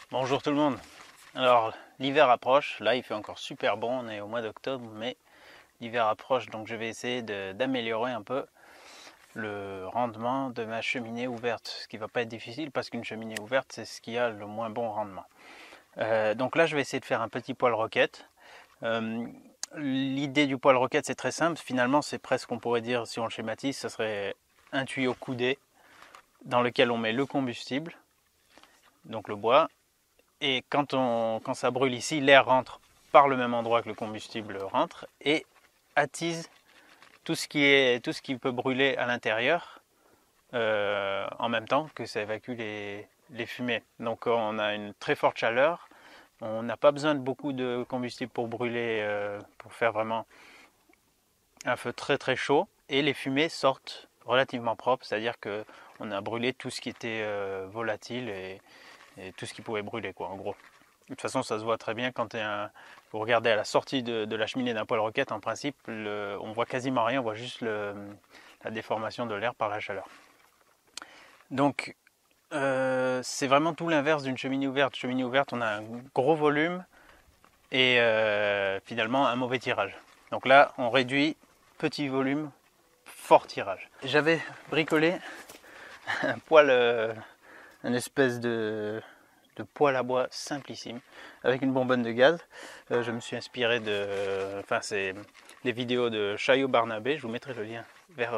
Bonjour tout le monde. Alors l'hiver approche, là il fait encore super bon, on est au mois d'octobre, mais l'hiver approche, donc je vais essayer d'améliorer un peu le rendement de ma cheminée ouverte, ce qui va pas être difficile parce qu'une cheminée ouverte c'est ce qui a le moins bon rendement. Donc là je vais essayer de faire un petit poêle roquette. L'idée du poêle roquette c'est très simple, finalement c'est presque, on pourrait dire, si on le schématise, ça serait un tuyau coudé dans lequel on met le combustible, donc le bois. Et quand ça brûle ici, l'air rentre par le même endroit que le combustible rentre et attise tout ce qui peut brûler à l'intérieur en même temps que ça évacue les fumées. Donc on a une très forte chaleur, on n'a pas besoin de beaucoup de combustible pour brûler, pour faire vraiment un feu très très chaud, et les fumées sortent relativement propres, c'est-à-dire qu'on a brûlé tout ce qui était volatile et tout ce qui pouvait brûler, quoi, en gros. De toute façon, ça se voit très bien quand vous regardez à la sortie de la cheminée d'un poêle roquette. En principe, on voit quasiment rien, on voit juste la déformation de l'air par la chaleur. Donc, c'est vraiment tout l'inverse d'une cheminée ouverte. Cheminée ouverte, on a un gros volume et finalement un mauvais tirage. Donc là, on réduit petit volume, fort tirage. J'avais bricolé un poêle, une espèce de poêle à bois simplissime avec une bonbonne de gaz. Je me suis inspiré c'est les vidéos de Chayo Barnabé. Je vous mettrai le lien vers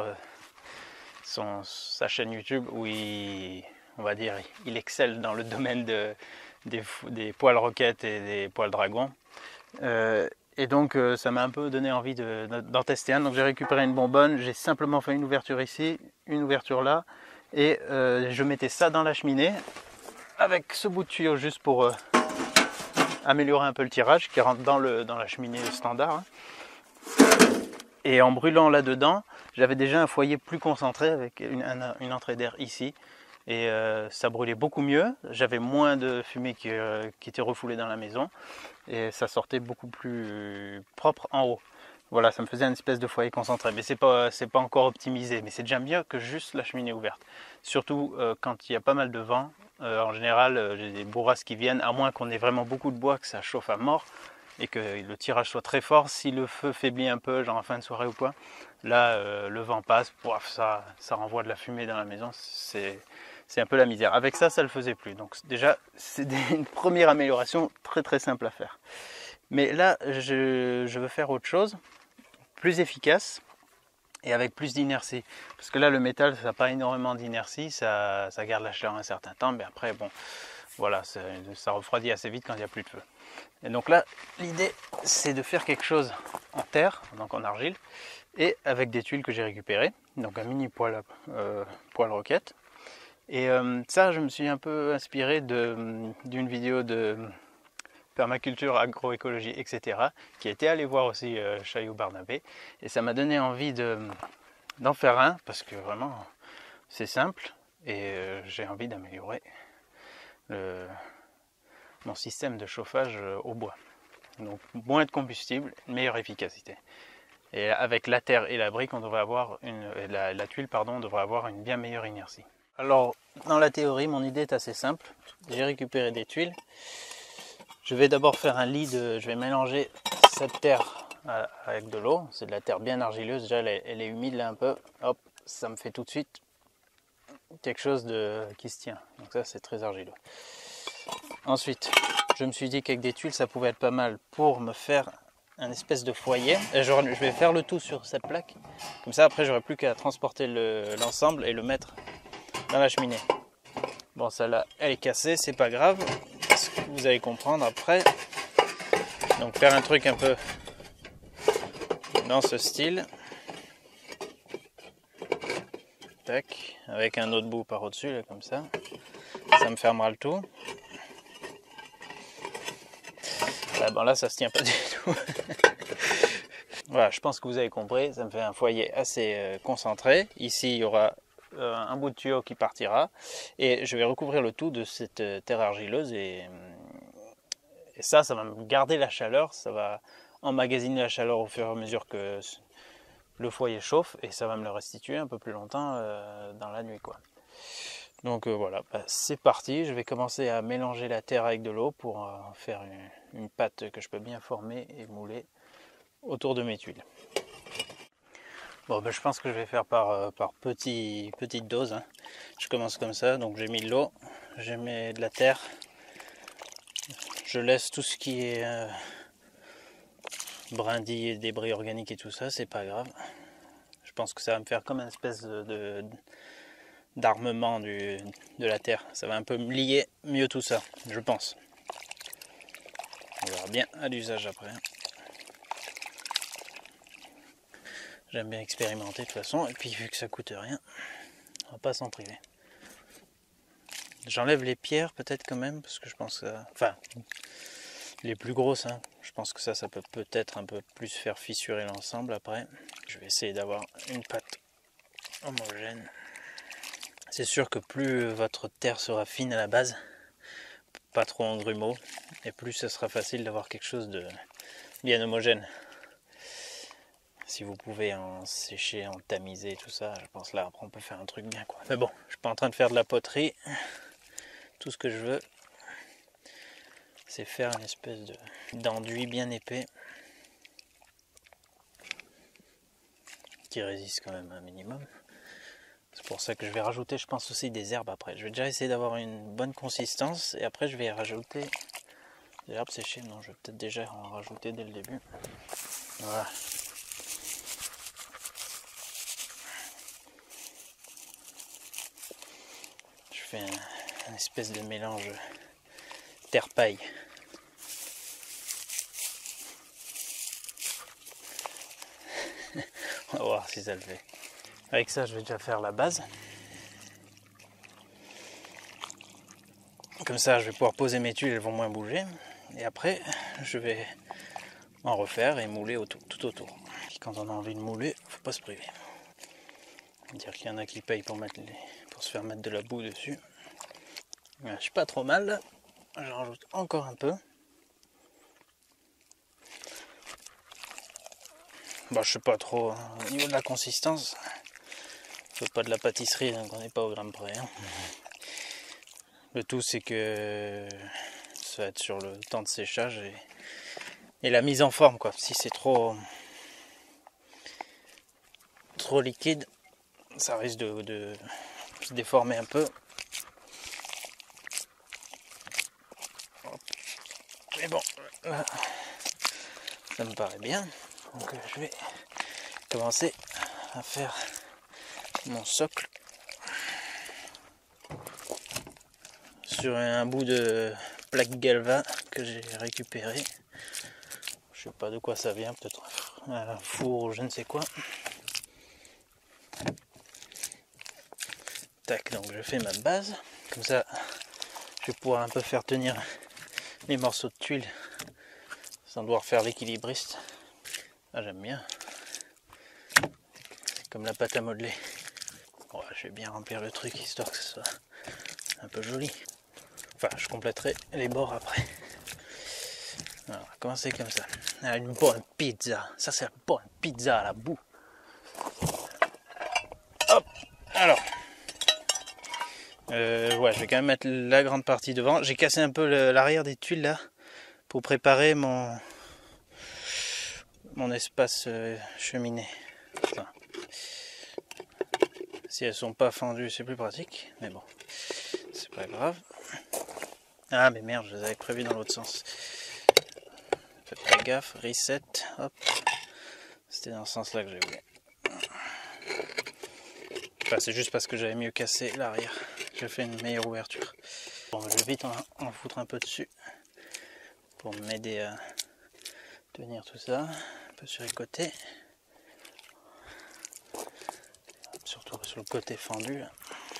sa chaîne YouTube où on va dire, il excelle dans le domaine des poêles roquettes et des poêles dragons. Et donc ça m'a un peu donné envie d'en tester un. Donc j'ai récupéré une bonbonne, j'ai simplement fait une ouverture ici, une ouverture là, et je mettais ça dans la cheminée avec ce bout de tuyau juste pour améliorer un peu le tirage qui rentre dans la cheminée standard. Et en brûlant là-dedans, j'avais déjà un foyer plus concentré avec une entrée d'air ici. Et ça brûlait beaucoup mieux, j'avais moins de fumée qui était refoulée dans la maison. Et ça sortait beaucoup plus propre en haut. Voilà, ça me faisait une espèce de foyer concentré, mais c'est pas encore optimisé, mais c'est déjà mieux que juste la cheminée ouverte. Surtout quand il y a pas mal de vent. En général, j'ai des bourrasques qui viennent, à moins qu'on ait vraiment beaucoup de bois, que ça chauffe à mort et que le tirage soit très fort. Si le feu faiblit un peu, genre en fin de soirée ou quoi, là le vent passe, pouf, ça renvoie de la fumée dans la maison, c'est un peu la misère. Avec ça, ça le faisait plus. Donc déjà, c'est une première amélioration très très simple à faire. Mais là, je veux faire autre chose, plus efficace et avec plus d'inertie. Parce que là, le métal, ça n'a pas énormément d'inertie, ça garde la chaleur un certain temps, mais après, bon, voilà, ça refroidit assez vite quand il n'y a plus de feu. Et donc là, l'idée, c'est de faire quelque chose en terre, donc en argile, et avec des tuiles que j'ai récupérées, donc un mini poêle roquette. Et ça, je me suis un peu inspiré d'une vidéo de permaculture, agroécologie, etc., qui a été allé voir aussi Chayo Barnabé, et ça m'a donné envie d'en faire un, parce que vraiment, c'est simple, et j'ai envie d'améliorer mon système de chauffage au bois. Donc moins de combustible, meilleure efficacité. Et avec la terre et la brique, on devrait avoir la tuile, pardon, on devrait avoir une bien meilleure inertie. Alors, dans la théorie, mon idée est assez simple. J'ai récupéré des tuiles. Je vais d'abord faire je vais mélanger cette terre avec de l'eau. C'est de la terre bien argileuse. Déjà, elle est humide là un peu. Hop, ça me fait tout de suite quelque chose qui se tient. Donc ça, c'est très argileux. Ensuite, je me suis dit qu'avec des tuiles, ça pouvait être pas mal pour me faire un espèce de foyer. Je vais faire le tout sur cette plaque. Comme ça, après, j'aurai plus qu'à transporter l'ensemble et le mettre dans la cheminée. Bon, celle-là, elle est cassée, c'est pas grave. Vous allez comprendre après. Donc faire un truc un peu dans ce style. Tac, avec un autre bout par au-dessus, là, comme ça. Ça me fermera le tout. Là, bon, là, ça se tient pas du tout. Voilà, je pense que vous avez compris. Ça me fait un foyer assez concentré. Ici, il y aura un bout de tuyau qui partira. Et je vais recouvrir le tout de cette terre argileuse. Et ça va me garder la chaleur. Ça va emmagasiner la chaleur au fur et à mesure que le foyer chauffe. Et ça va me le restituer un peu plus longtemps dans la nuit, quoi. Donc voilà, bah, c'est parti. Je vais commencer à mélanger la terre avec de l'eau pour faire une pâte que je peux bien former et mouler autour de mes tuiles. Bon, bah, je pense que je vais faire par petite dose, hein. Je commence comme ça, donc j'ai mis de l'eau, je mets de la terre, je laisse tout ce qui est brindilles et débris organiques et tout ça, c'est pas grave. Je pense que ça va me faire comme une espèce d'armement de la terre. Ça va un peu me lier mieux tout ça, je pense. On verra bien à l'usage après. J'aime bien expérimenter de toute façon, et puis vu que ça coûte rien, on va pas s'en priver. J'enlève les pierres peut-être quand même, parce que je pense que ça... Enfin, les plus grosses, hein. Je pense que ça peut peut-être un peu plus faire fissurer l'ensemble après. Je vais essayer d'avoir une pâte homogène. C'est sûr que plus votre terre sera fine à la base, pas trop en grumeaux, et plus ce sera facile d'avoir quelque chose de bien homogène. Si vous pouvez en sécher, en tamiser, tout ça, je pense là après on peut faire un truc bien quoi. Mais bon, je suis pas en train de faire de la poterie. Tout ce que je veux, c'est faire une espèce d'enduit bien épais qui résiste quand même un minimum. C'est pour ça que je vais rajouter, je pense aussi des herbes après. Je vais déjà essayer d'avoir une bonne consistance et après je vais rajouter des herbes séchées. Non, je vais peut-être déjà en rajouter dès le début. Voilà. Je fais un espèce de mélange terre-paille. On va voir si ça le fait. Avec ça, je vais déjà faire la base. Comme ça, je vais pouvoir poser mes tuiles, elles vont moins bouger. Et après, je vais en refaire et mouler tout autour. Et quand on a envie de mouler, faut pas se priver. Dire qu'il y en a qui payent pour se faire mettre de la boue dessus. Je suis pas trop mal. J'en rajoute encore un peu. Bah, je sais pas trop. Au niveau de la consistance, on fait pas de la pâtisserie, donc on n'est pas au gramme près. Hein. Le tout, c'est que ça va être sur le temps de séchage et la mise en forme, quoi. Si c'est trop liquide, ça risque de se déformer un peu. Mais bon, ça me paraît bien. Donc je vais commencer à faire mon socle sur un bout de plaque galva que j'ai récupéré. Je sais pas de quoi ça vient, peut-être un four ou je ne sais quoi. Tac, donc je fais ma base. Comme ça, je vais pouvoir un peu faire tenir les morceaux de tuiles sans devoir faire l'équilibriste. Ah, j'aime bien. C'est comme la pâte à modeler. Bon, je vais bien remplir le truc histoire que ce soit un peu joli. Enfin, je compléterai les bords après. Alors, on va commencer comme ça. Ah, une bonne pizza. Ça, c'est une bonne pizza à la boue. Hop. Alors. Ouais, je vais quand même mettre la grande partie devant. J'ai cassé un peu l'arrière des tuiles là pour préparer mon espace cheminée. Enfin, si elles sont pas fendues, c'est plus pratique, mais bon, c'est pas grave. Ah mais merde, je les avais prévus dans l'autre sens. Faites pas gaffe, reset, hop. C'était dans ce sens là que j'ai voulu. Enfin, c'est juste parce que j'avais mieux cassé l'arrière. J'ai fait une meilleure ouverture. Bon, je vais vite en foutre un peu dessus pour m'aider à tenir tout ça. Un peu sur les côtés. Surtout sur le côté fendu là.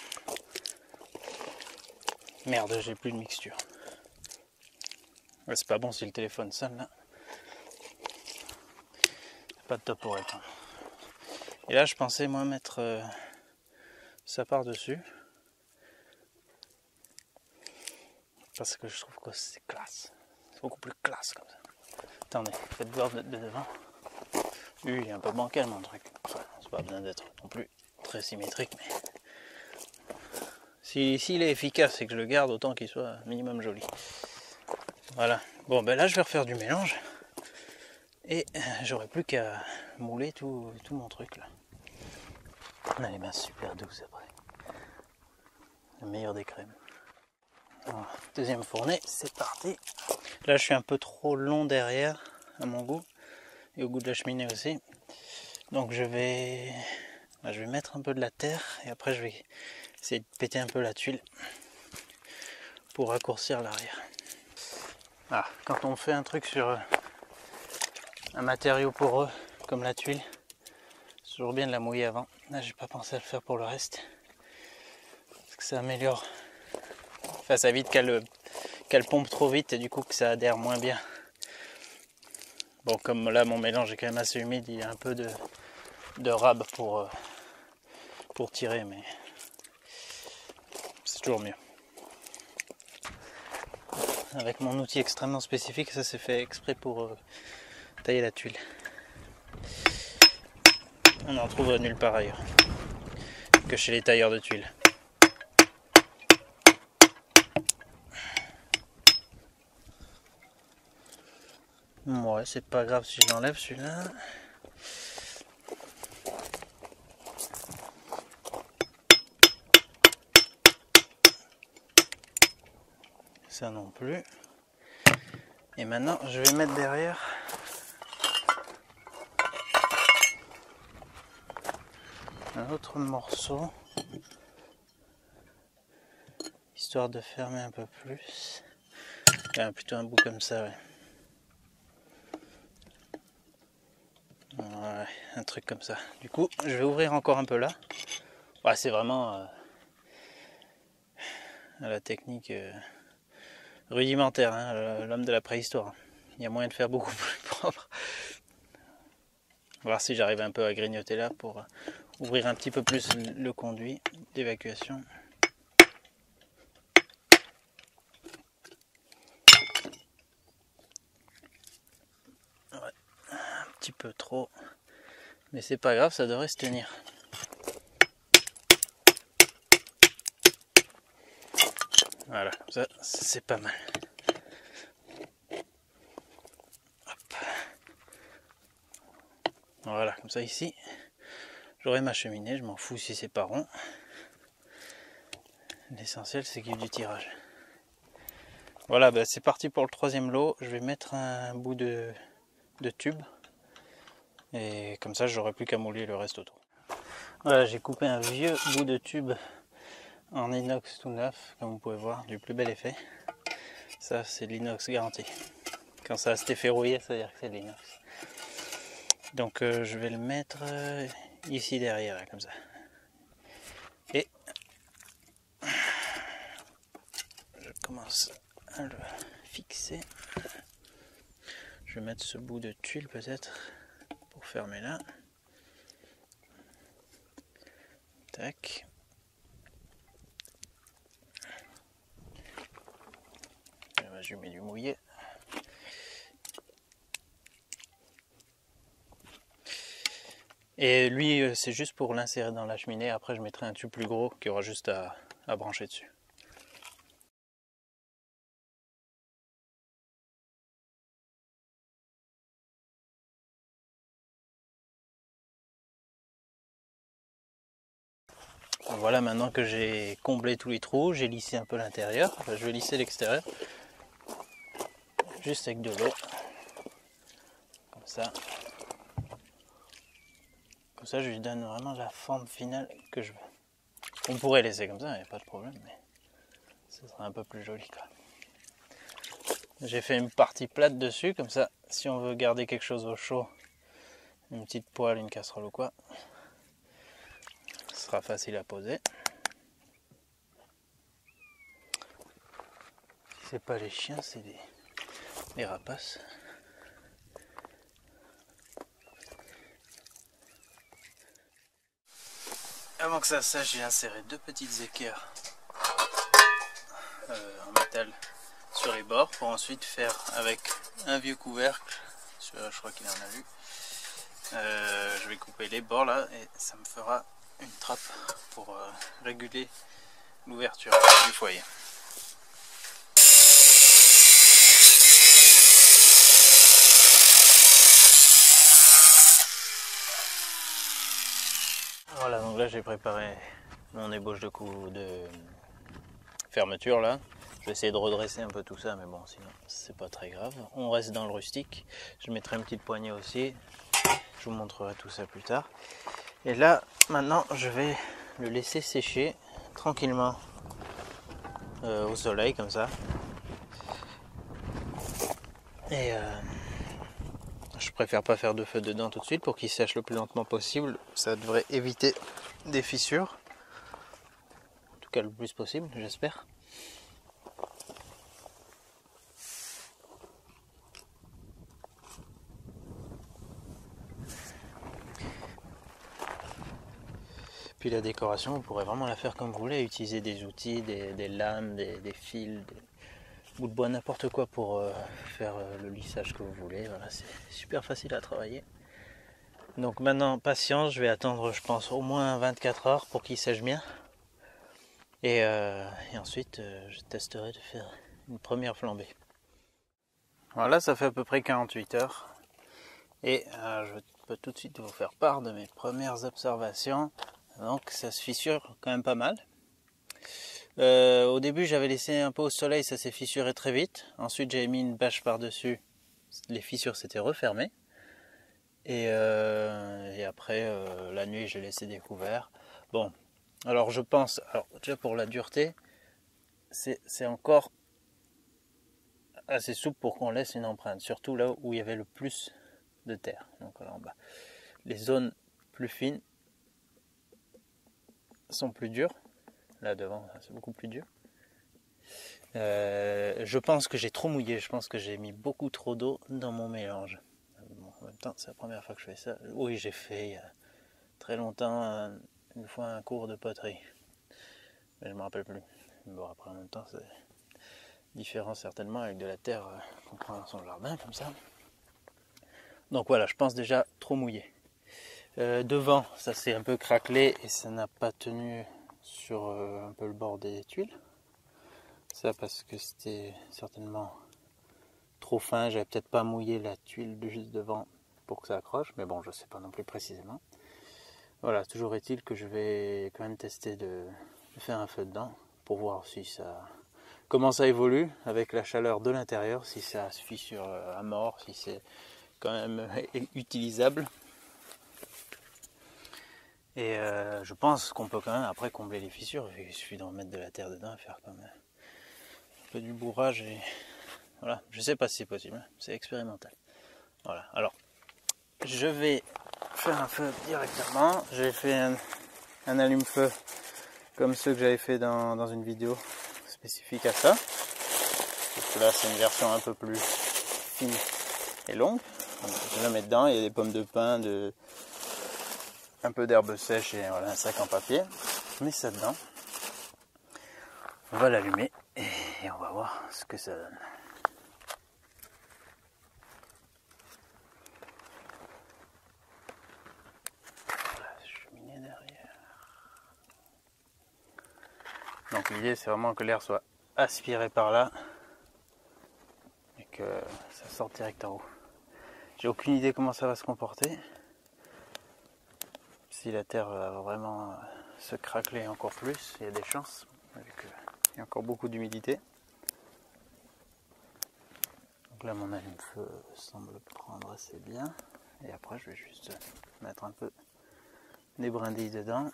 Merde, j'ai plus de mixture. Ouais, c'est pas bon si le téléphone sonne là. C'est pas de top pour répondre. Et là, je pensais moi mettre ça par-dessus. Parce que je trouve que c'est classe. C'est beaucoup plus classe comme ça. Attendez, faites voir de devant. Lui, il est un peu bancal mon truc. Enfin, c'est pas besoin d'être non plus très symétrique, mais S'il est efficace et que je le garde, autant qu'il soit minimum joli. Voilà. Bon, ben là, je vais refaire du mélange. Et j'aurai plus qu'à mouler tout mon truc là. On a les mains super douces après. La meilleure des crèmes. Alors, deuxième fournée, c'est parti. Là, je suis un peu trop long derrière, à mon goût. Et au goût de la cheminée aussi. Donc je vais mettre un peu de la terre. Et après, je vais essayer de péter un peu la tuile. Pour raccourcir l'arrière. Ah, quand on fait un truc sur un matériau poreux comme la tuile, c'est toujours bien de la mouiller avant. Là, j'ai pas pensé à le faire pour le reste, parce que ça améliore. Enfin, ça évite qu'elle pompe trop vite et du coup que ça adhère moins bien. Bon, comme là mon mélange est quand même assez humide, il y a un peu de rab pour tirer, mais c'est toujours mieux. Avec mon outil extrêmement spécifique, ça c'est fait exprès pour tailler la tuile. On n'en trouve nulle part ailleurs que chez les tailleurs de tuiles. Ouais, c'est pas grave si je l'enlève celui-là. Ça non plus. Et maintenant, je vais mettre derrière un autre morceau, histoire de fermer un peu plus. Plutôt un bout comme ça, ouais. Ouais, un truc comme ça. Du coup, je vais ouvrir encore un peu là. Ouais, c'est vraiment la technique rudimentaire, hein, l'homme de la préhistoire. Il y a moyen de faire beaucoup plus propre. On va voir si j'arrive un peu à grignoter là pour ouvrir un petit peu plus le conduit d'évacuation. Ouais, un petit peu trop, mais c'est pas grave, ça devrait se tenir. Voilà, ça c'est pas mal. Hop. Voilà, comme ça ici, j'aurai ma cheminée, je m'en fous si c'est pas rond. L'essentiel c'est qu'il y ait du tirage. Voilà, bah c'est parti pour le troisième lot. Je vais mettre un bout de tube. Et comme ça, j'aurai plus qu'à mouler le reste autour. Voilà, j'ai coupé un vieux bout de tube en inox tout neuf, comme vous pouvez voir, du plus bel effet. Ça, c'est de l'inox garanti. Quand ça s'est verrouillé, ça veut dire que c'est de l'inox. Donc, je vais le mettre ici derrière, là, comme ça. Et je commence à le fixer. Je vais mettre ce bout de tuile peut-être pour fermer là. Tac. Je mets du mouillé. Et lui, c'est juste pour l'insérer dans la cheminée. Après, je mettrai un tube plus gros qui aura juste à brancher dessus. Voilà, maintenant que j'ai comblé tous les trous, j'ai lissé un peu l'intérieur. Enfin, je vais lisser l'extérieur. Juste avec de l'eau. Comme ça. Comme ça, je lui donne vraiment la forme finale que je veux. On pourrait laisser comme ça, il n'y a pas de problème, mais ce sera un peu plus joli quand même. J'ai fait une partie plate dessus, comme ça, si on veut garder quelque chose au chaud, une petite poêle, une casserole ou quoi, ce sera facile à poser. C'est pas les chiens, c'est les rapaces. Avant que ça sèche, j'ai inséré deux petites équerres en métal sur les bords pour ensuite faire avec un vieux couvercle, je crois qu'il en a lu. Je vais couper les bords là et ça me fera une trappe pour réguler l'ouverture du foyer. Voilà, donc là j'ai préparé mon ébauche de fermeture là. Je vais essayer de redresser un peu tout ça, mais bon, sinon c'est pas très grave. On reste dans le rustique. Je mettrai une petite poignée aussi. Je vous montrerai tout ça plus tard. Et là, maintenant, je vais le laisser sécher tranquillement au soleil, comme ça. Et je préfère pas faire de feu dedans tout de suite pour qu'il sèche le plus lentement possible. Ça devrait éviter des fissures. En tout cas, le plus possible, j'espère. Puis la décoration, vous pourrez vraiment la faire comme vous voulez, utiliser des outils, des lames, des fils, des bouts de bois, n'importe quoi pour faire le lissage que vous voulez. Voilà, c'est super facile à travailler. Donc maintenant, patience, je vais attendre, je pense, au moins 24 heures pour qu'il sèche bien. Et ensuite, je testerai de faire une première flambée. Voilà, ça fait à peu près 48 heures. Et je peux tout de suite vous faire part de mes premières observations. Donc ça se fissure quand même pas mal. Au début j'avais laissé un peu au soleil, ça s'est fissuré très vite. Ensuite j'avais mis une bâche par dessus, les fissures s'étaient refermées. Et après la nuit j'ai laissé découvert. Bon, alors je pense, alors déjà pour la dureté, c'est encore assez souple pour qu'on laisse une empreinte. Surtout là où il y avait le plus de terre. Donc là en bas. Les zones plus fines sont plus dures. Là devant, c'est beaucoup plus dur. Je pense que j'ai trop mouillé. Je pense que j'ai mis beaucoup trop d'eau dans mon mélange. Bon, en même temps, c'est la première fois que je fais ça. Oui, j'ai fait il y a très longtemps une fois un cours de poterie. Mais je ne me rappelle plus. Bon, après, en même temps, c'est différent certainement avec de la terre qu'on prend dans son jardin, comme ça. Donc voilà, je pense déjà trop mouillé. Devant, ça s'est un peu craquelé et ça n'a pas tenu sur un peu le bord des tuiles. Ça parce que c'était certainement trop fin, j'avais peut-être pas mouillé la tuile de juste devant pour que ça accroche, mais bon, je sais pas non plus précisément. Voilà, toujours est-il que je vais quand même tester de faire un feu dedans pour voir si ça, comment ça évolue avec la chaleur de l'intérieur, si ça se fissure à mort, si c'est quand même utilisable. Et je pense qu'on peut quand même après combler les fissures, il suffit d'en mettre de la terre dedans et faire comme un peu du bourrage et voilà, je sais pas si c'est possible, c'est expérimental. Voilà, alors je vais faire un feu directement. J'ai fait un allume-feu comme ceux que j'avais fait dans une vidéo spécifique à ça. Parce que là c'est une version un peu plus fine et longue. Donc, je la mets dedans, il y a des pommes de pin, un peu d'herbe sèche et voilà, un sac en papier. Je mets ça dedans. On va l'allumer et on va voir ce que ça donne. La cheminée derrière. Donc l'idée c'est vraiment que l'air soit aspiré par là et que ça sorte direct en haut. J'ai aucune idée comment ça va se comporter. Si la terre va vraiment se craqueler encore plus, il y a des chances, vu qu'il y a encore beaucoup d'humidité. Donc là mon allume-feu semble prendre assez bien. Et après je vais juste mettre un peu des brindilles dedans.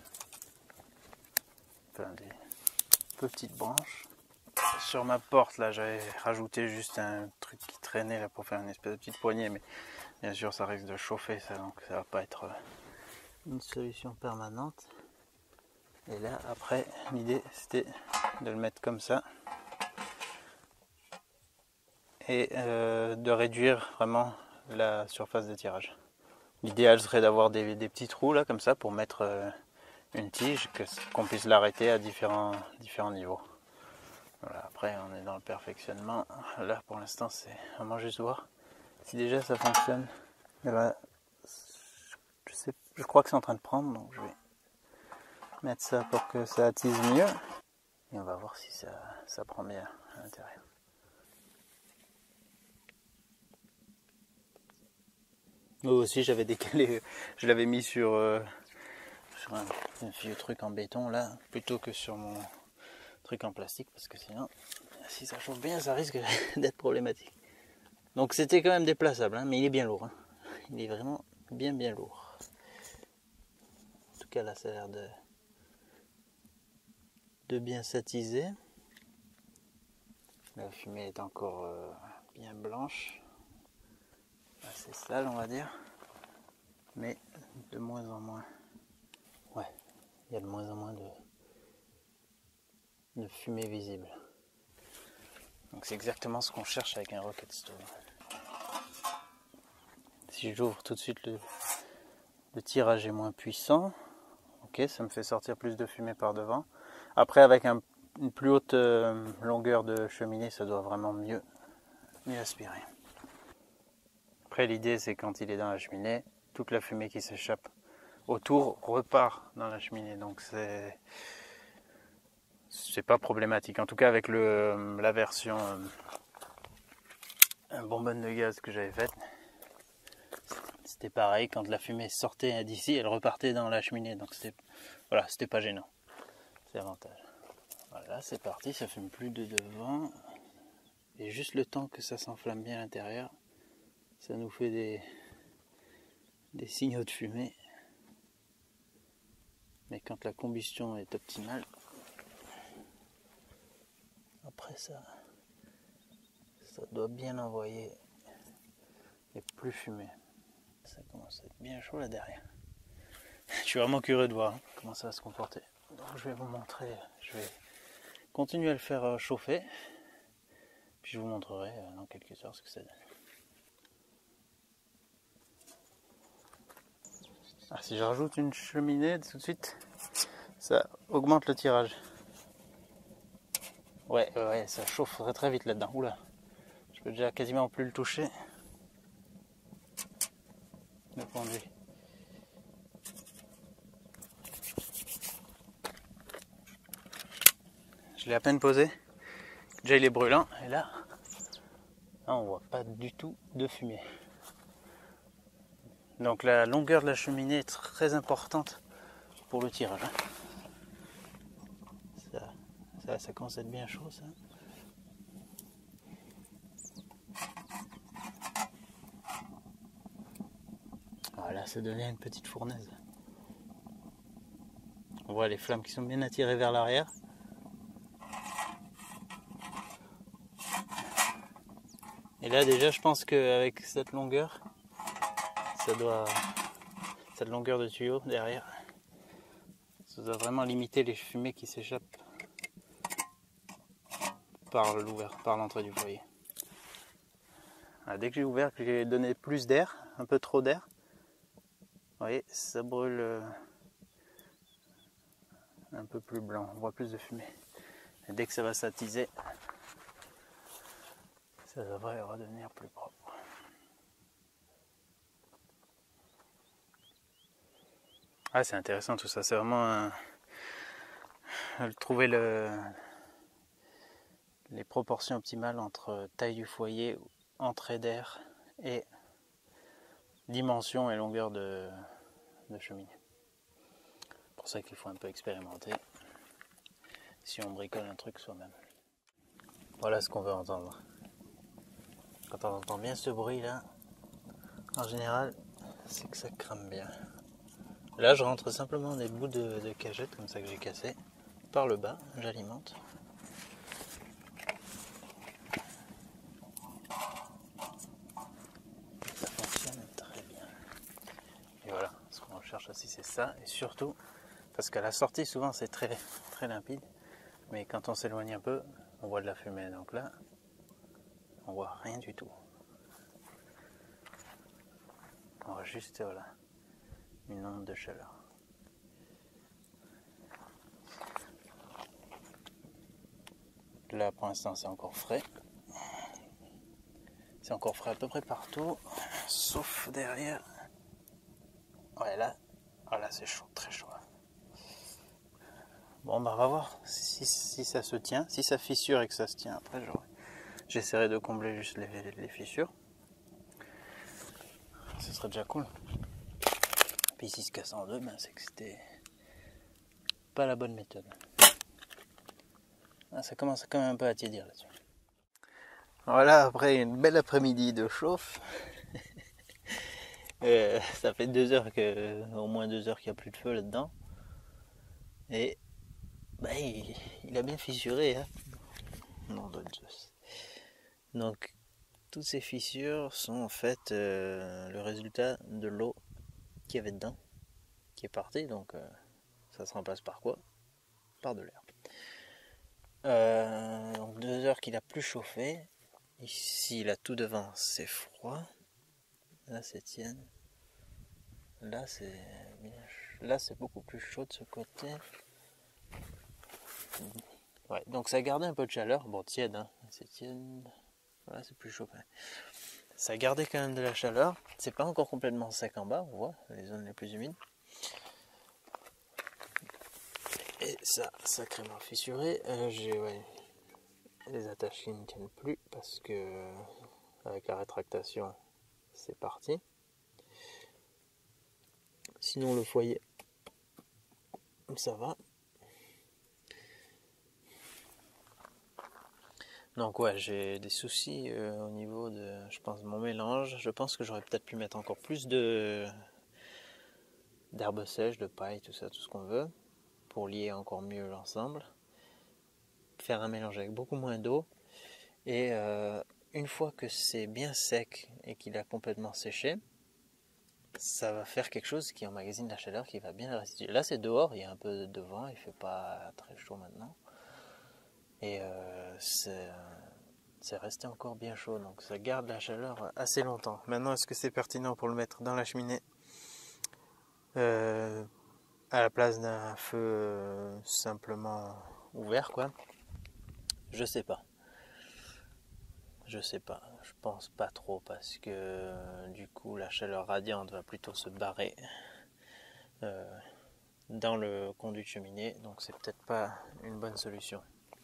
Enfin des petites branches. Sur ma porte là j'avais rajouté juste un truc qui traînait là pour faire une espèce de petite poignée, mais bien sûr ça risque de chauffer ça, donc ça va pas être une solution permanente. Et là après l'idée c'était de le mettre comme ça et de réduire vraiment la surface de tirage. L'idéal serait d'avoir des petits trous là comme ça pour mettre une tige, qu'on puisse l'arrêter à différents niveaux. Voilà, après on est dans le perfectionnement. Là pour l'instant c'est vraiment juste voir si déjà ça fonctionne. Et là, je crois que c'est en train de prendre, donc je vais mettre ça pour que ça attise mieux. Et on va voir si ça prend bien à l'intérieur. Moi aussi j'avais décalé, je l'avais mis sur un vieux truc en béton là, plutôt que sur mon truc en plastique, parce que sinon, si ça chauffe bien, ça risque d'être problématique. Donc c'était quand même déplaçable, hein, mais il est bien lourd. Hein. Il est vraiment bien lourd. En tout cas là ça a l'air de bien s'attiser. La fumée est encore bien blanche. Assez sale on va dire. Mais de moins en moins. Ouais, il y a de moins en moins de fumée visible. Donc c'est exactement ce qu'on cherche avec un rocket stove. Si j'ouvre tout de suite le tirage est moins puissant. Ok, ça me fait sortir plus de fumée par devant. Après avec une plus haute longueur de cheminée, ça doit vraiment mieux aspirer. Après l'idée c'est quand il est dans la cheminée, toute la fumée qui s'échappe autour repart dans la cheminée. Donc c'est pas problématique. En tout cas avec la version bonbonne de gaz que j'avais faite, c'était pareil. Quand la fumée sortait d'ici, elle repartait dans la cheminée. Donc c'était pas gênant. C'est l'avantage. Voilà, c'est parti, ça fume plus de devant. Et juste le temps que ça s'enflamme bien à l'intérieur, ça nous fait des signaux de fumée. Mais quand la combustion est optimale, après ça doit bien envoyer et plus fumer. Ça commence à être bien chaud là derrière. Je suis vraiment curieux de voir comment ça va se comporter. Donc je vais vous montrer, je vais continuer à le faire chauffer. Puis je vous montrerai dans quelques heures ce que ça donne. Ah, si je rajoute une cheminée tout de suite, ça augmente le tirage. Ouais, ça chauffe très vite là-dedans. Oula, je peux déjà quasiment plus le toucher. Le conduit. Je l'ai à peine posé. Déjà il est brûlant. Et là on voit pas du tout de fumée. Donc la longueur de la cheminée est très importante pour le tirage. Ça commence à être bien chaud ça. Voilà, ça devient une petite fournaise. On voit les flammes qui sont bien attirées vers l'arrière. Et là déjà je pense qu'avec cette longueur, cette longueur de tuyau derrière, ça doit vraiment limiter les fumées qui s'échappent par l'entrée du foyer. Alors, dès que j'ai ouvert, que j'ai donné plus d'air, un peu trop d'air, vous voyez, ça brûle un peu plus blanc, on voit plus de fumée. Et dès que ça va s'attiser, ça devrait redevenir plus propre. Ah, c'est intéressant tout ça, c'est vraiment trouver les proportions optimales entre taille du foyer, entrée d'air et dimension et longueur de cheminée. C'est pour ça qu'il faut un peu expérimenter si on bricole un truc soi-même. Voilà ce qu'on veut entendre. Quand on entend bien ce bruit là, en général, c'est que ça crame bien. Là, je rentre simplement des bouts de cagette comme ça que j'ai cassé par le bas, j'alimente. Ça fonctionne très bien. Et voilà, ce qu'on cherche aussi, c'est ça. Et surtout, parce qu'à la sortie, souvent, c'est très, très limpide. Mais quand on s'éloigne un peu, on voit de la fumée. Donc là, on voit rien du tout. On voit juste, voilà, une onde de chaleur. Là, pour l'instant, c'est encore frais. C'est encore frais à peu près partout, sauf derrière. Ouais, là, voilà, c'est chaud, très chaud. Bon bah on va voir si ça se tient, si ça fissure et que ça se tient après j'essaierai de combler juste les fissures. Ce serait déjà cool. Puis s'il se casse en deux, ben c'est que c'était pas la bonne méthode. Ah, ça commence quand même un peu à tiédir là-dessus. Voilà, après une belle après-midi de chauffe. Ça fait au moins 2 heures qu'il n'y a plus de feu là-dedans. Et bah, il a bien fissuré. Hein. Non, donc toutes ces fissures sont en fait le résultat de l'eau qu'il y avait dedans, qui est partie. Donc ça se remplace par quoi? Par de l'air. Donc 2 heures qu'il a plus chauffé. Ici là tout devant c'est froid. Là c'est tiède. Là c'est beaucoup plus chaud de ce côté. Ouais, donc ça a gardé un peu de chaleur. Bon, tiède, hein. C'est tiède. Voilà, c'est plus chaud quand même. Ça a gardé quand même de la chaleur. C'est pas encore complètement sec en bas, on voit les zones les plus humides. Et ça, sacrément fissuré. J'ai les attaches qui ne tiennent plus parce que avec la rétractation, c'est parti. Sinon le foyer, ça va. Donc ouais, j'ai des soucis au niveau de, je pense, mon mélange. Je pense que j'aurais peut-être pu mettre encore plus d'herbes sèches, de paille, tout ça, tout ce qu'on veut, pour lier encore mieux l'ensemble. Faire un mélange avec beaucoup moins d'eau. Et une fois que c'est bien sec et qu'il a complètement séché, ça va faire quelque chose qui emmagasine la chaleur, qui va bien la restituer. Là c'est dehors, il y a un peu de vent, il fait pas très chaud maintenant. Et c'est resté encore bien chaud, donc ça garde la chaleur assez longtemps. Maintenant, est-ce que c'est pertinent pour le mettre dans la cheminée à la place d'un feu simplement ouvert, quoi? Je sais pas. Je pense pas trop parce que du coup la chaleur radiante va plutôt se barrer dans le conduit de cheminée, donc c'est peut-être pas une bonne solution.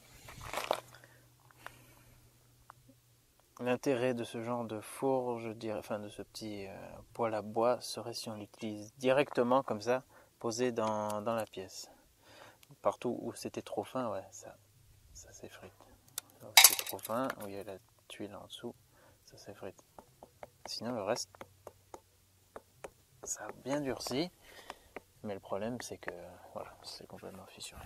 L'intérêt de ce genre de four, je dirais, enfin de ce petit poêle à bois, serait si on l'utilise directement comme ça, posé dans la pièce. Partout où c'était trop fin, ouais, ça s'effrite. Là où c'est trop fin, où il y a la tuile en dessous, ça s'effrite. Sinon le reste, ça a bien durci, mais le problème c'est que voilà, c'est complètement fissuré.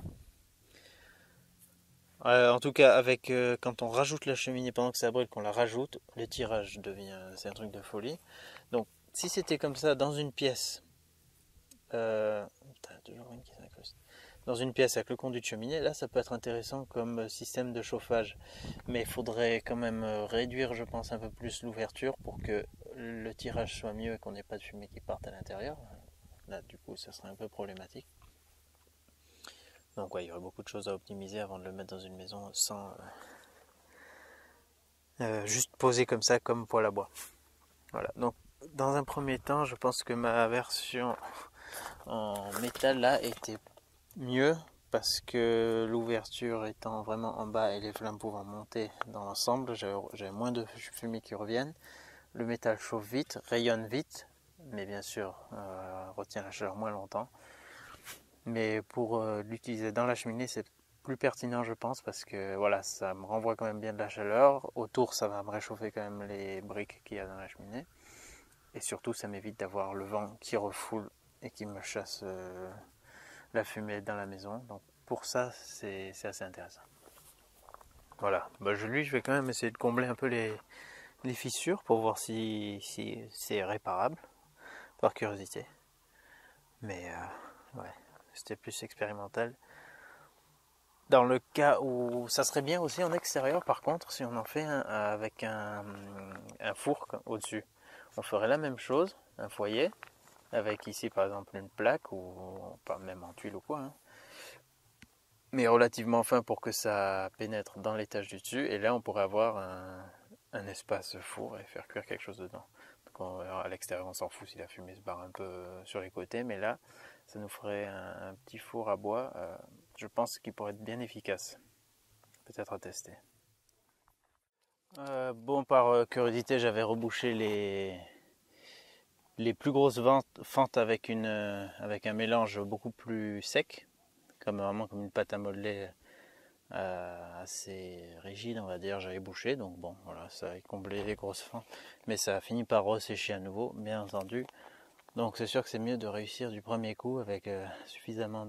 En tout cas, quand on rajoute la cheminée pendant que ça brûle, qu'on la rajoute, le tirage c'est un truc de folie. Donc, si c'était comme ça dans une pièce, toujours une qui s'incruste. Dans une pièce avec le conduit de cheminée, là, ça peut être intéressant comme système de chauffage, mais il faudrait quand même réduire, je pense, un peu plus l'ouverture pour que le tirage soit mieux et qu'on n'ait pas de fumée qui parte à l'intérieur. Là, du coup, ça serait un peu problématique. Donc ouais, il y aurait beaucoup de choses à optimiser avant de le mettre dans une maison sans juste poser comme ça, comme poêle à bois. Voilà, donc dans un premier temps, je pense que ma version en métal là était mieux parce que l'ouverture étant vraiment en bas et les flammes pouvant monter dans l'ensemble, j'avais moins de fumée qui reviennent. Le métal chauffe vite, rayonne vite, mais bien sûr retient la chaleur moins longtemps. Mais pour l'utiliser dans la cheminée, c'est plus pertinent, je pense, parce que voilà, ça me renvoie quand même bien de la chaleur. Autour, ça va me réchauffer quand même les briques qu'il y a dans la cheminée. Et surtout, ça m'évite d'avoir le vent qui refoule et qui me chasse la fumée dans la maison. Donc pour ça, c'est assez intéressant. Voilà, je vais quand même essayer de combler un peu les fissures pour voir si c'est réparable, par curiosité. Mais ouais, c'était plus expérimental. Dans le cas où ça serait bien aussi en extérieur, par contre, si on en fait un avec un four au-dessus, on ferait la même chose, un foyer, avec ici par exemple une plaque, ou pas même en tuile ou quoi, hein, mais relativement fin pour que ça pénètre dans l'étage du dessus, et là on pourrait avoir un espace four et faire cuire quelque chose dedans. Donc à l'extérieur on s'en fout si la fumée se barre un peu sur les côtés, mais là ça nous ferait un petit four à bois. je pense qu'il pourrait être bien efficace. Peut-être à tester. Bon, par curiosité, j'avais rebouché les plus grosses fentes avec un mélange beaucoup plus sec, vraiment comme une pâte à modeler assez rigide, on va dire. J'avais bouché, donc bon, voilà, ça a comblé les grosses fentes, mais ça a fini par ressécher à nouveau, bien entendu. Donc c'est sûr que c'est mieux de réussir du premier coup avec suffisamment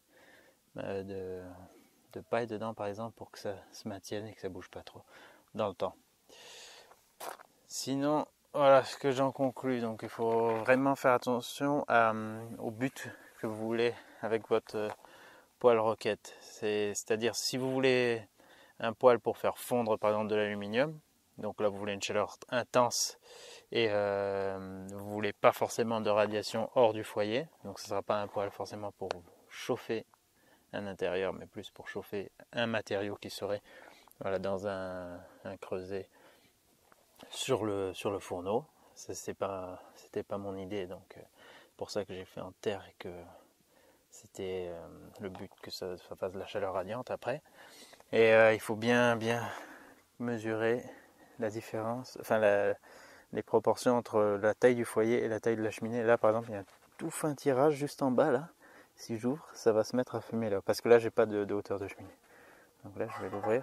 de paille dedans, par exemple, pour que ça se maintienne et que ça bouge pas trop dans le temps. Sinon, voilà ce que j'en conclus. Donc il faut vraiment faire attention au but que vous voulez avec votre poêle roquette. C'est-à-dire si vous voulez un poêle pour faire fondre par exemple de l'aluminium, donc là vous voulez une chaleur intense et vous voulez pas forcément de radiation hors du foyer, donc ce ne sera pas un poêle forcément pour chauffer un intérieur, mais plus pour chauffer un matériau qui serait voilà, dans un creuset sur le fourneau. C'était pas mon idée, donc pour ça que j'ai fait en terre et que c'était le but que ça fasse de la chaleur radiante après. Et il faut bien mesurer la différence, enfin les proportions entre la taille du foyer et la taille de la cheminée. Là par exemple il y a un tout fin tirage juste en bas là. Si j'ouvre, ça va se mettre à fumer là, parce que là j'ai pas de hauteur de cheminée. Donc là je vais l'ouvrir.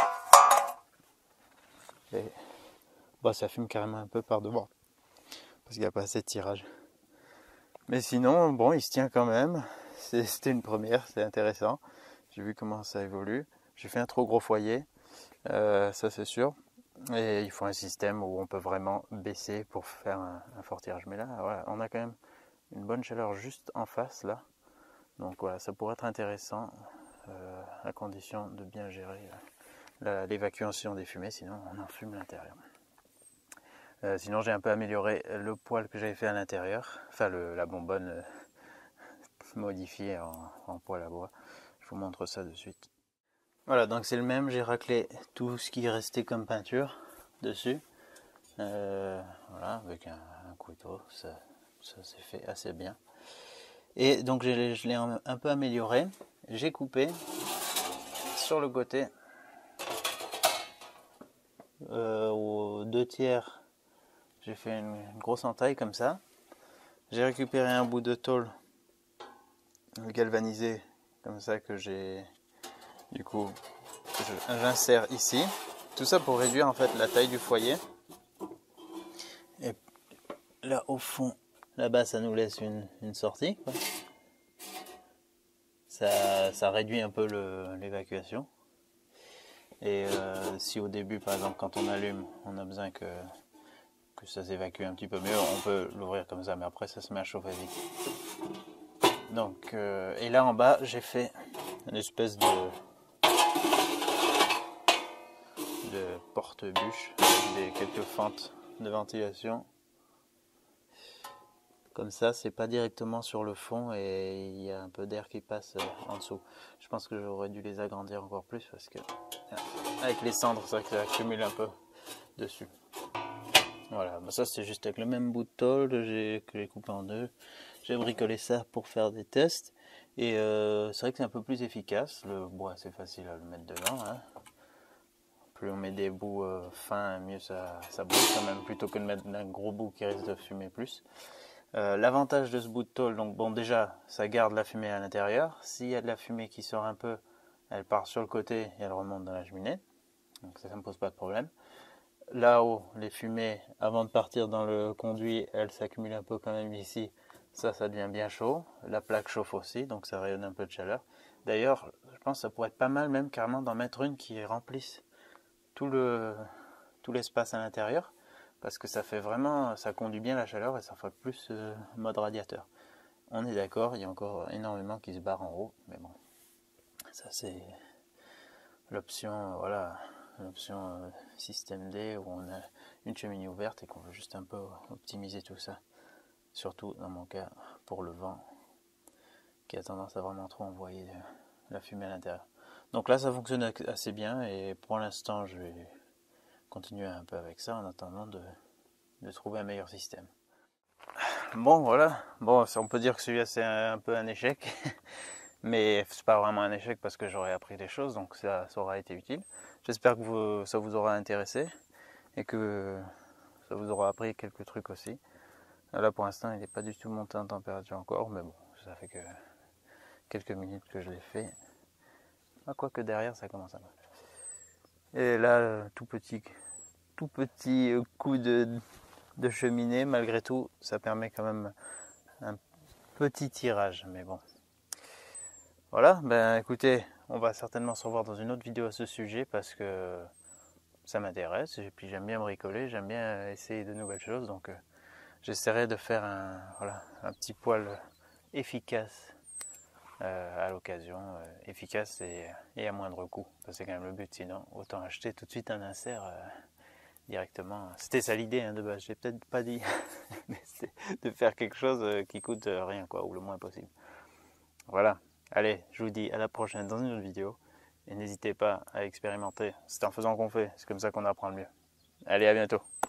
Et bah, ça fume carrément un peu par devant, parce qu'il n'y a pas assez de tirage. Mais sinon, bon, il se tient quand même. C'était une première, c'est intéressant. J'ai vu comment ça évolue. J'ai fait un trop gros foyer, ça c'est sûr. Et il faut un système où on peut vraiment baisser pour faire un fort tirage. Mais là, voilà, on a quand même une bonne chaleur juste en face là. Donc voilà, ça pourrait être intéressant à condition de bien gérer l'évacuation des fumées, sinon on enfume l'intérieur. Sinon j'ai un peu amélioré le poêle que j'avais fait à l'intérieur, enfin la bonbonne modifiée en poêle à bois. Je vous montre ça de suite. Voilà, donc c'est le même, j'ai raclé tout ce qui restait comme peinture dessus. Voilà, avec un couteau, ça s'est fait assez bien. Et donc je l'ai un peu amélioré. J'ai coupé sur le côté aux 2/3. J'ai fait une grosse entaille comme ça. J'ai récupéré un bout de tôle galvanisé comme ça que j'ai du coup j'insère ici. Tout ça pour réduire en fait la taille du foyer. Et là au fond, là-bas ça nous laisse une sortie, quoi. Ça réduit un peu l'évacuation. Et si au début par exemple quand on allume on a besoin que ça s'évacue un petit peu mieux, on peut l'ouvrir comme ça, mais après ça se met à chauffer vite. Donc et là en bas j'ai fait une espèce de porte-bûche avec quelques fentes de ventilation. Comme ça, c'est pas directement sur le fond et il y a un peu d'air qui passe en dessous. Je pense que j'aurais dû les agrandir encore plus parce que avec les cendres, c'est vrai que ça accumule un peu dessus. Voilà, bah ça c'est juste avec le même bout de tôle que j'ai coupé en deux. J'ai bricolé ça pour faire des tests et c'est vrai que c'est un peu plus efficace. Le bois c'est facile à le mettre dedans, hein. Plus on met des bouts fins, mieux ça brûle quand même, plutôt que de mettre un gros bout qui risque de fumer plus. L'avantage de ce bout de tôle, donc bon déjà ça garde la fumée à l'intérieur. S'il y a de la fumée qui sort un peu, elle part sur le côté et elle remonte dans la cheminée. Donc ça ne me pose pas de problème. Là-haut, les fumées, avant de partir dans le conduit, elles s'accumulent un peu quand même ici. Ça devient bien chaud. La plaque chauffe aussi, donc ça rayonne un peu de chaleur. D'ailleurs, je pense que ça pourrait être pas mal même carrément d'en mettre une qui remplisse tout l'espace à l'intérieur. Parce que ça fait vraiment, ça conduit bien la chaleur et ça fait plus mode radiateur. On est d'accord, il y a encore énormément qui se barrent en haut, mais bon, ça c'est l'option, voilà, l'option système D où on a une cheminée ouverte et qu'on veut juste un peu optimiser tout ça. Surtout dans mon cas pour le vent qui a tendance à vraiment trop envoyer la fumée à l'intérieur. Donc là ça fonctionne assez bien et pour l'instant je vais continuer un peu avec ça en attendant de trouver un meilleur système. Bon voilà, bon on peut dire que celui-là c'est un peu un échec. Mais c'est pas vraiment un échec parce que j'aurais appris des choses, donc ça aura été utile. J'espère que ça vous aura intéressé et que ça vous aura appris quelques trucs aussi. Là pour l'instant il n'est pas du tout monté en température encore, mais bon, ça fait que quelques minutes que je l'ai fait. Ah, quoique derrière ça commence à marcher. Et là, tout petit coup de cheminée, malgré tout, ça permet quand même un petit tirage, mais bon. Voilà, ben écoutez, on va certainement se revoir dans une autre vidéo à ce sujet parce que ça m'intéresse et puis j'aime bien bricoler, j'aime bien essayer de nouvelles choses, donc j'essaierai de faire un petit poêle efficace à l'occasion, efficace et à moindre coût, c'est quand même le but, sinon autant acheter tout de suite un insert directement. C'était ça l'idée de base, j'ai peut-être pas dit, mais c'est de faire quelque chose qui coûte rien quoi, ou le moins possible. Voilà, allez, je vous dis à la prochaine dans une autre vidéo, et n'hésitez pas à expérimenter, c'est en faisant qu'on fait, c'est comme ça qu'on apprend le mieux. Allez, à bientôt.